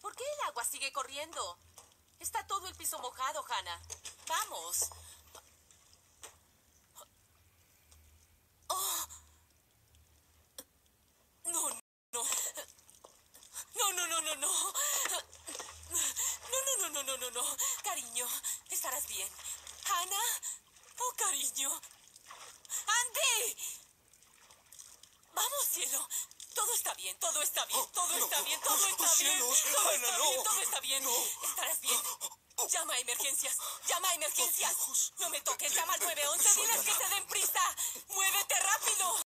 ¿Por qué el agua sigue corriendo? Está todo el piso mojado, Hannah. Vamos. Oh. No, no. No, no, no, no, no. No, no, no, no, no, no, no. Cariño, estarás bien. Hannah. Oh, cariño. ¡Andy! Vamos, cielo. Todo está bien, todo está bien, todo está bien, todo está bien. Todo está bien, todo está bien. Estarás bien. Llama a emergencias, llama a emergencias. No me toques, llama al 911, diles que se den prisa. ¡Muévete rápido!